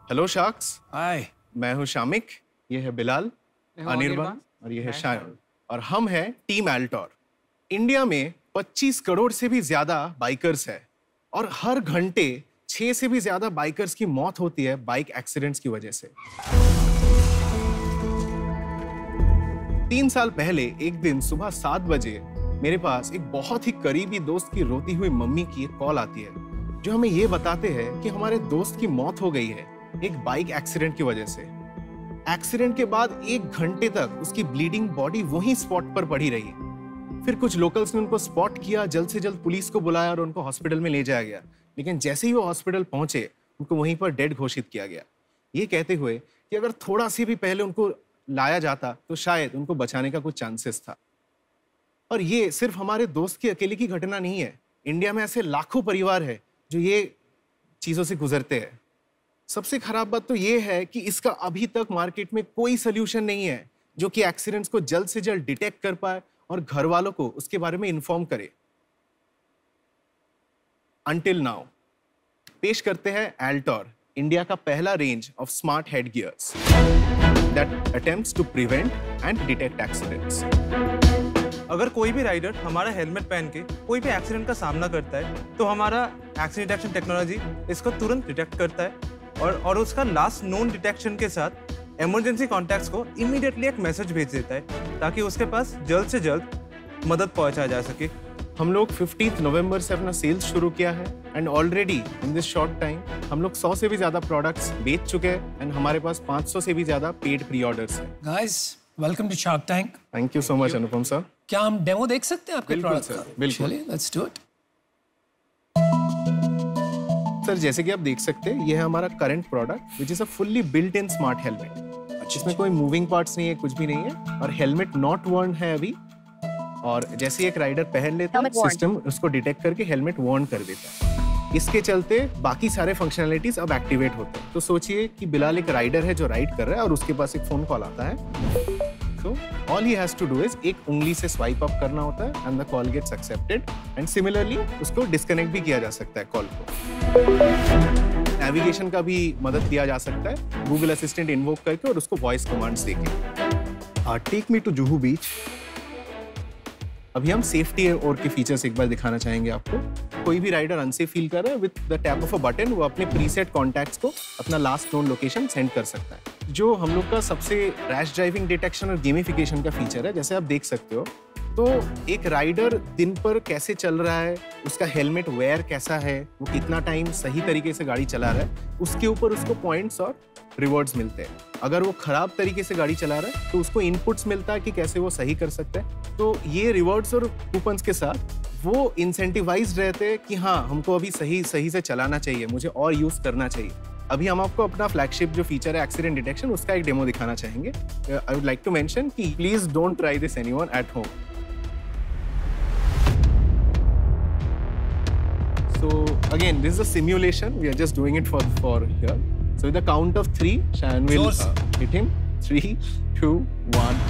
Hello sharks. हाय। मैं हूं शामिक, ये है बिलाल, अनिर्बान और ये है शायन और हम हैं टीम एल्टोर। इंडिया में 25 करोड़ से भी ज्यादा बाइकर्स है और हर घंटे 6 से भी ज्यादा बाइकर्स की मौत होती है बाइक एक्सीडेंट्स की वजह से। 3 साल पहले एक दिन सुबह 7 बजे मेरे पास एक बहुत ही करीबी दोस्त की रोती हुई मम्मी की एक कॉल आती है जो हमें ये बताते हैं कि हमारे दोस्त की मौत हो गई है एक बाइक एक्सीडेंट की वजह से। एक्सीडेंट के बाद 1 घंटे तक उसकी ब्लीडिंग बॉडी वहीं स्पॉट पर पड़ी रही। फिर कुछ लोकल्स ने उनको स्पॉट किया, जल्द से जल्द पुलिस को बुलाया और उनको हॉस्पिटल में ले जाया गया। लेकिन जैसे ही वो हॉस्पिटल पहुंचे उनको वहीं पर डेड घोषित किया गया, ये कहते हुए कि अगर थोड़ा सी भी पहले उनको लाया जाता तो शायद उनको बचाने का कुछ चांसेस था। और ये सिर्फ हमारे दोस्त की अकेले की घटना नहीं है, इंडिया में ऐसे लाखों परिवार है जो ये चीजों से गुजरते हैं। सबसे खराब बात तो ये है कि इसका अभी तक मार्केट में कोई सोल्यूशन नहीं है जो कि एक्सीडेंट्स को जल्द से जल्द डिटेक्ट कर पाए और घर वालों को उसके बारे में इन्फॉर्म करे। Until now, पेश करते हैं एल्टोर, इंडिया का पहला range of smart head gears that attempts to prevent and detect accidents. अगर कोई भी राइडर हमारा हेलमेट पहन के कोई भी एक्सीडेंट का सामना करता है तो हमारा एक्सीडेंट डिटेक्शन टेक्नोलॉजी इसको तुरंत डिटेक्ट करता है और उसका लास्ट नोन डिटेक्शन के साथ इमरजेंसी कॉन्टैक्ट्स को इमीडिएटली एक मैसेज भेज देता है ताकि उसके पास जल्द से जल्द मदद पहुंचाया जा सके। हम लोग 15 नवंबर से अपना सेल्स शुरू किया है and already in this short time हम लोग 100 से भी ज्यादा प्रोडक्ट्स बेच चुके हैं एंड हमारे पास 500 से भी ज्यादा पेड प्री ऑर्डर्स हैं। Guys, welcome to shark tank. Thank you so much Anupam sir. क्या हम डेमो देख सकते हैं आपके बिल्कुल प्रोडक्ट का? सर, बिल्कुल। चलिए, लेट्स डू इट। सर जैसे कि आप देख सकते हैं ये है हमारा current product which is a fully built in smart helmet. इसमें कोई मूविंग पार्ट्स नहीं है, कुछ भी नहीं है और हेलमेट नॉट वर्न है अभी। और जैसे एक राइडर पहन लेता है सिस्टम उसको डिटेक्ट करके हेलमेट वार्न कर देता है। इसके चलते बाकी सारे फंक्शनैलिटीज अब एक्टिवेट होते हैं। तो सोचिए कि बिलाल एक राइडर है जो राइड कर रहा है और उसके पास एक फोन कॉल आता है। So all he has to do is एक उंगली से स्वाइप अप करना होता है and the call gets accepted and similarly उसको डिस्कनेक्ट भी किया जा सकता है कॉल को। नेविगेशन का भी मदद दिया जा सकता है गूगल असिस्टेंट इन्वोक करके और उसको वॉइस कमांड्स देके। Take me to Juhu beach. अभी हम सेफ्टी और के फीचर्स एक बार दिखाना चाहेंगे आपको। कोई भी राइडर अनसेफ फील कर रहा है with the tap of a button वो अपने प्रीसेट कॉन्टैक्ट्स को अपना लास्ट नोन लोकेशन सेंड कर सकता है। जो हम लोग का सबसे रैश ड्राइविंग डिटेक्शन और गेमिफिकेशन का फीचर है, जैसे आप देख सकते हो तो एक राइडर दिन पर कैसे चल रहा है, उसका हेलमेट वेयर कैसा है, वो कितना टाइम सही तरीके से गाड़ी चला रहा है, उसके ऊपर उसको पॉइंट्स और रिवॉर्ड्स मिलते हैं। अगर वो खराब तरीके से गाड़ी चला रहा है तो उसको इनपुट्स मिलता है कि कैसे वो सही कर सकता है। तो ये रिवॉर्ड्स और कूपन्स के साथ वो इंसेंटिवाइज्ड रहते हैं कि हाँ हमको अभी सही से चलाना चाहिए, मुझे और यूज करना चाहिए। अभी हम आपको अपना फ्लैगशिप जो फीचर है एक्सीडेंट डिटेक्शन उसका एक डेमो दिखाना चाहेंगे। I would like to mention कि please don't try this anyone at home. So again, this is a simulation. We are just doing it for here. So with the count of 3, Shayan will hit him. 3, 2, 1.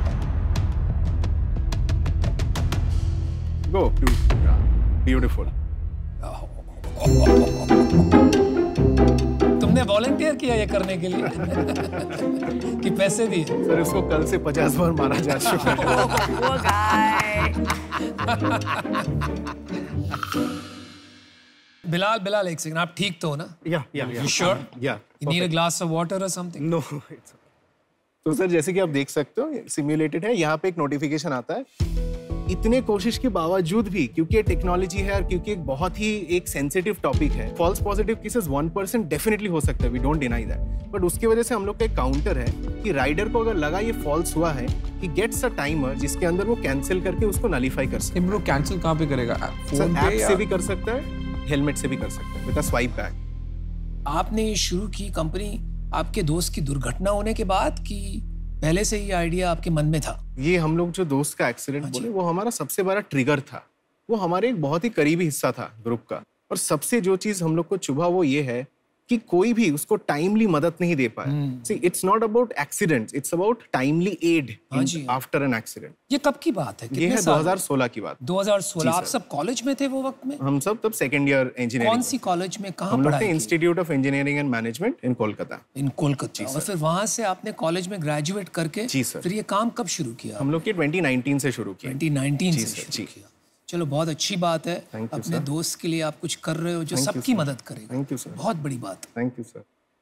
Go. Beautiful. तुमने volunteer किया ये करने के लिए कि पैसे दिए? Sir इसको कल से 50 बार मारा जा चुका है। वो गाय। बिलाल एक सेकंड, आप ठीक तो हो ना? Yeah. You sure? Yeah. You need a glass of water or something? No. तो सर जैसे कि आप देख सकते हो सिम्युलेटेड है, यहाँ पे एक नोटिफिकेशन आता है। इतने कोशिश के बावजूद भी क्योंकि ये टेक्नोलॉजी है और क्योंकि एक बहुत ही एक सेंसिटिव टॉपिक है, फॉल्स पॉजिटिव केसेस 1% डेफिनेटली हो सकता है, we don't deny that. But उसकी वजह से हम लोग का एक काउंटर है कि राइडर को अगर लगा ये फॉल्स हुआ है, ही गेट्स अ टाइमर जिसके अंदर वो कैंसिल करके उसको नलीफाई कर सकता है। ब्रो कैंसिल कहाँ पे करेगा? सर ऐप से भी कर सकता है, हेलमेट से भी कर सकता है विद अ स्वाइप बैक। आपने ये शुरू की कंपनी आपके दोस्त की दुर्घटना होने के बाद कि पहले से ही आइडिया आपके मन में था? ये हम लोग जो दोस्त का एक्सीडेंट बोले वो हमारा सबसे बड़ा ट्रिगर था। वो हमारे एक बहुत ही करीबी हिस्सा था ग्रुप का। और सबसे जो चीज हम लोग को चुभा वो ये है कि कोई भी उसको टाइमली मदद नहीं दे पाया। See it's not about accidents, it's about timely aid after an accident. ये कब की बात है? ये है 2016 की बात। 2016। आप सब कॉलेज में थे वो वक्त में? हम सब तब सेकंड ईयर इंजीनियरिंग। कौन सी कॉलेज में, कहाँ हम लोग पढ़ाई थे की? Institute of engineering and management in Kolkata. In Kolkata. और फिर वहाँ से आपने कॉलेज में ग्रेजुएट करके जी सर। फिर ये काम कब शुरू किया? हम लोग की 2019 से शुरू किया। 2019 से शुरू किया। चलो बहुत अच्छी बात है। अपने दोस्त के लिए आप कुछ कर रहे हो जो सबकी मदद करेगा। Thank you sir. बहुत बड़ी बात है। Thank you sir.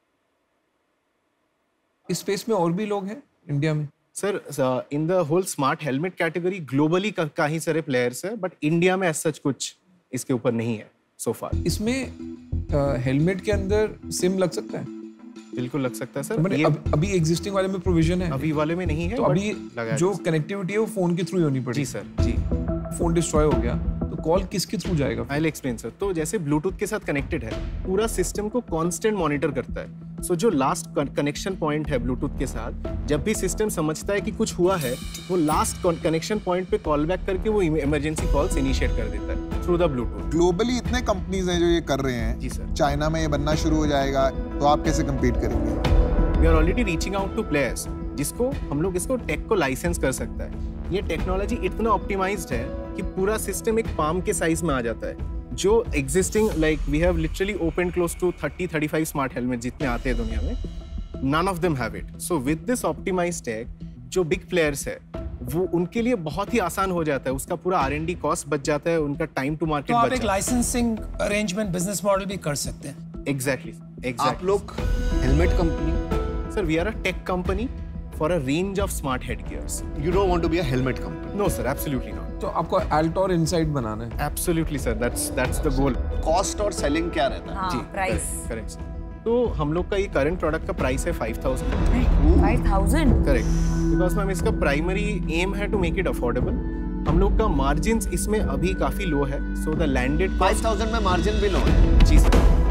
इस स्पेस में और भी लोग हैं इंडिया में? Sir in the whole smart helmet category globally का ही सारे प्लेयर्स है, बट इंडिया में ऐसा कुछ इसके ऊपर नहीं है सो फार। इसमें हेलमेट के अंदर सिम लग सकता है? बिल्कुल लग सकता है सर। मैंने अभी एग्जिस्टिंग वाले में प्रोविजन है? अभी वाले में नहीं है, तो अभी जो कनेक्टिविटी है वो फोन के थ्रू ही होनी पड़ेगी। जी सर जी। फोन डिस्ट्रॉय हो गया तो कॉल किसके थ्रू जाएगा? I will explain sir. तो जैसे ब्लूटूथ के साथ कनेक्टेड है, पूरा सिस्टम को कांस्टेंट मॉनिटर करता है। सो जो लास्ट कनेक्शन पॉइंट है ब्लूटूथ के साथ, जब भी सिस्टम समझता है कि कुछ हुआ है, वो लास्ट कनेक्शन पॉइंट पे कॉल बैक करके वो इमरजेंसी कॉल्स इनिशिएट कर देता है थ्रू द ब्लूटूथ। ग्लोबली इतने कंपनीज हैं जो ये कर रहे हैं। जी सर। चाइना में ये बनना शुरू हो जाएगा तो आप कैसे कम्पीट करेंगे? We are already reaching out to players जिसको हम लोग इसको टेक को लाइसेंस कर सकता है। ये टेक्नोलॉजी इतना ऑप्टिमाइज्ड है कि पूरा सिस्टम एक पाम के साइज में आ जाता है। जो existing like we have literally open close to 30-35 smart helmet जितने आते हैं दुनिया में, none of them have it. So with this optimised tech, जो बिग प्लेयर्स है वो उनके लिए बहुत ही आसान हो जाता है। उसका पूरा R&D कॉस्ट बच जाता है, उनका टाइम टू मार्केट तो बच आप जाता एक है। लाइसेंसिंग अरेंजमेंट बिजनेस मॉडल भी कर सकते हैं। एग्जैक्टली। आप लोग helmet company? Sir we are a tech company for a range of smart headgears. You don't want to be a helmet company? No sir, absolutely not. तो आपको Altor Insight बनाना है? Absolutely sir, that's the goal. Cost और selling क्या रहता है? हाँ, price. Correct sir. तो हम लोग का ये करंट प्रोडक्ट का प्राइस है 5,000। 5,000? करेक्ट। बिकॉज मैम इसका प्राइमरी एम है टू मेक इट अफोर्डेबल। हम लोग का मार्जिन इसमें अभी काफी लो है, सो द लैंडेड 5,000 में मार्जिन भी लो है? जी सर।